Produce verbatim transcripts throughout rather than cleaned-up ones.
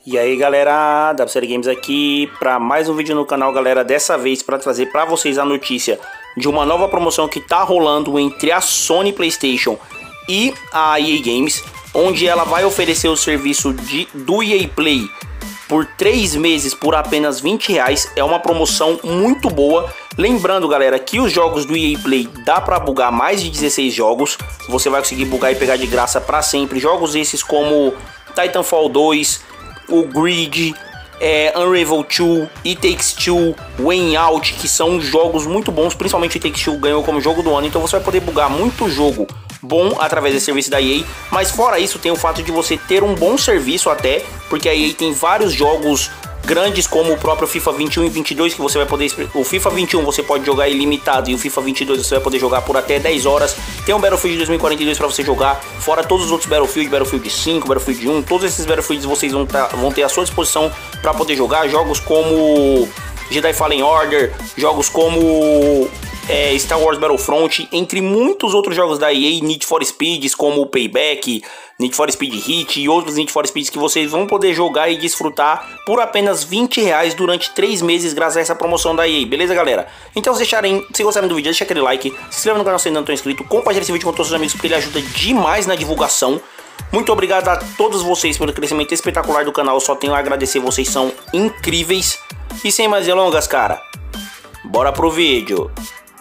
E aí galera, W C L Games aqui para mais um vídeo no canal, galera. Dessa vez para trazer para vocês a notícia de uma nova promoção que tá rolando entre a Sony PlayStation e a E A Games, onde ela vai oferecer o serviço de, do E A Play por três meses por apenas vinte reais. É uma promoção muito boa. Lembrando, galera, que os jogos do E A Play dá para bugar mais de dezesseis jogos. Você vai conseguir bugar e pegar de graça para sempre. Jogos esses como Titanfall dois, o Grid, é, Unravel dois, It Takes Two, Way Out, que são jogos muito bons. Principalmente It Takes Two ganhou como jogo do ano. Então você vai poder bugar muito jogo bom através desse serviço da E A. Mas fora isso, tem o fato de você ter um bom serviço até, porque a E A tem vários jogos grandes como o próprio FIFA vinte e um e vinte e dois, que você vai poder... O FIFA vinte e um você pode jogar ilimitado e o FIFA vinte e dois você vai poder jogar por até dez horas. Tem um Battlefield dois mil e quarenta e dois para você jogar, fora todos os outros Battlefield, Battlefield cinco, Battlefield um, todos esses Battlefields vocês vão, tá, vão ter à sua disposição para poder jogar. Jogos como Jedi Fallen Order, jogos como é, Star Wars Battlefront, entre muitos outros jogos da E A, Need for Speeds como o Payback, Need for Speed Heat e outros Need for Speeds que vocês vão poder jogar e desfrutar por apenas vinte reais durante três meses graças a essa promoção da E A, beleza galera? Então se deixarem, se gostarem do vídeo, deixa aquele like, se inscreva no canal se ainda não estão inscrito, compartilhe esse vídeo com todos os amigos porque ele ajuda demais na divulgação. Muito obrigado a todos vocês pelo crescimento espetacular do canal, só tenho a agradecer, vocês são incríveis. E sem mais delongas, cara, bora pro vídeo.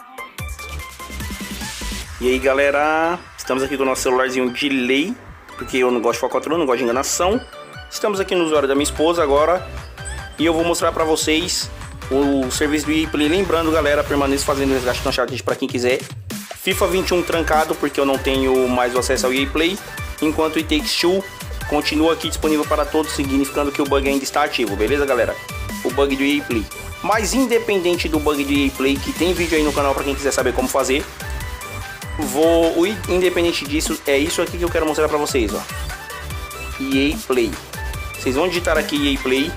E aí galera, estamos aqui com o nosso celularzinho de lei, porque eu não gosto de falcatrua, não gosto de enganação. Estamos aqui no usuário da minha esposa agora e eu vou mostrar pra vocês o serviço do E A Play. Lembrando galera, permaneça fazendo resgate no Uncharted pra quem quiser. FIFA vinte e um trancado porque eu não tenho mais o acesso ao E A Play, enquanto o It Takes Two continua aqui disponível para todos, significando que o bug ainda está ativo, beleza galera? O bug do E A Play. Mas independente do bug do E A Play, que tem vídeo aí no canal para quem quiser saber como fazer, vou, independente disso, é isso aqui que eu quero mostrar para vocês, ó. E A Play. Vocês vão digitar aqui E A Play.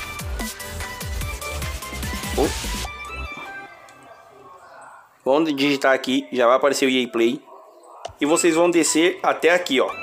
Oh. Vão digitar aqui, já vai aparecer o E A Play. E vocês vão descer até aqui, ó.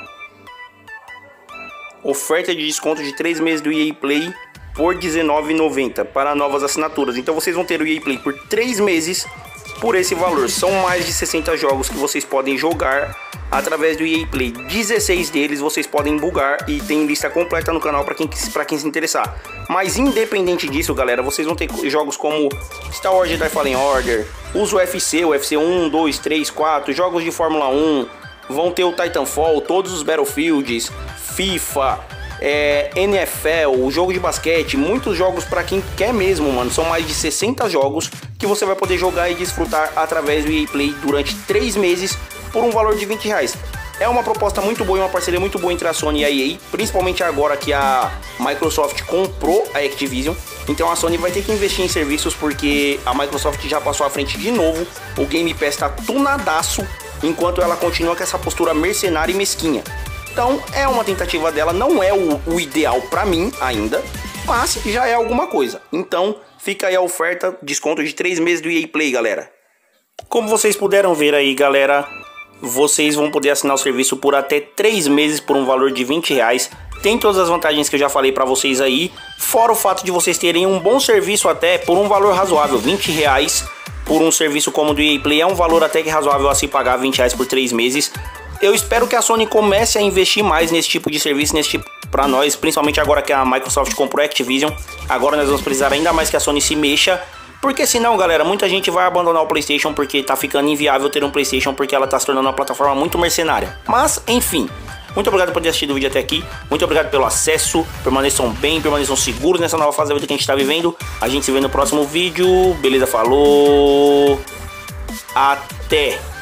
Oferta de desconto de três meses do E A Play por dezenove reais e noventa centavos para novas assinaturas. Então vocês vão ter o E A Play por três meses por esse valor. São mais de sessenta jogos que vocês podem jogar através do E A Play. dezesseis deles vocês podem bugar e tem lista completa no canal para quem, para quem se interessar. Mas independente disso, galera, vocês vão ter jogos como Star Wars Jedi Fallen Order, os U F C, U F C um, dois, três, quatro, jogos de Fórmula um, vão ter o Titanfall, todos os Battlefields, FIFA, é, N F L, o jogo de basquete, muitos jogos para quem quer mesmo, mano. São mais de sessenta jogos que você vai poder jogar e desfrutar através do E A Play durante três meses por um valor de vinte reais. É uma proposta muito boa e uma parceria muito boa entre a Sony e a E A, principalmente agora que a Microsoft comprou a Activision. Então a Sony vai ter que investir em serviços porque a Microsoft já passou à frente de novo. O Game Pass tá tunadaço, enquanto ela continua com essa postura mercenária e mesquinha. Então é uma tentativa dela, não é o, o ideal para mim ainda, mas já é alguma coisa. Então fica aí a oferta, desconto de três meses do E A Play, galera. Como vocês puderam ver aí, galera, vocês vão poder assinar o serviço por até três meses por um valor de vinte reais. Tem todas as vantagens que eu já falei para vocês aí, fora o fato de vocês terem um bom serviço até por um valor razoável. Vinte reais por um serviço como o do E A Play é um valor até que razoável a se pagar. Vinte reais por três meses. Eu espero que a Sony comece a investir mais nesse tipo de serviço, nesse tipo para nós, principalmente agora que a Microsoft comprou a Activision. Agora nós vamos precisar ainda mais que a Sony se mexa, porque senão, galera, muita gente vai abandonar o PlayStation porque tá ficando inviável ter um PlayStation, porque ela tá se tornando uma plataforma muito mercenária. Mas, enfim, muito obrigado por ter assistido o vídeo até aqui, muito obrigado pelo acesso, permaneçam bem, permaneçam seguros nessa nova fase da vida que a gente tá vivendo. A gente se vê no próximo vídeo, beleza? Falou, até!